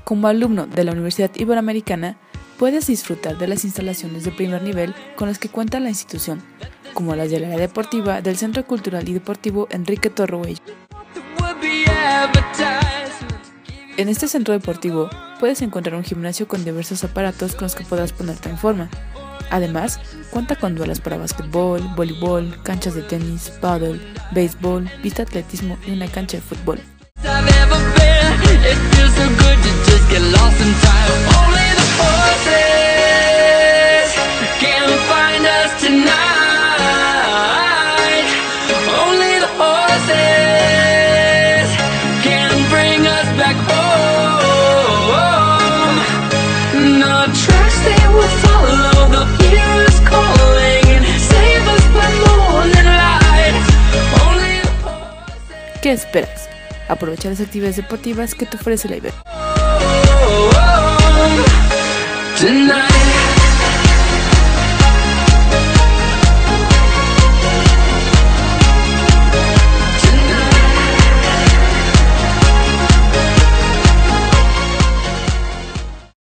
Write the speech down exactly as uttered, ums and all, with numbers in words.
Como alumno de la Universidad Iberoamericana, puedes disfrutar de las instalaciones de primer nivel con las que cuenta la institución, como las del área deportiva del Centro Cultural y Deportivo Enrique Torroella. En este centro deportivo puedes encontrar un gimnasio con diversos aparatos con los que podrás ponerte en forma. Además, cuenta con duelas para básquetbol, voleibol, canchas de tenis, pádel, béisbol, pista de atletismo y una cancha de fútbol. ¿Qué esperas? Aprovecha las actividades deportivas que te ofrece la Ibero.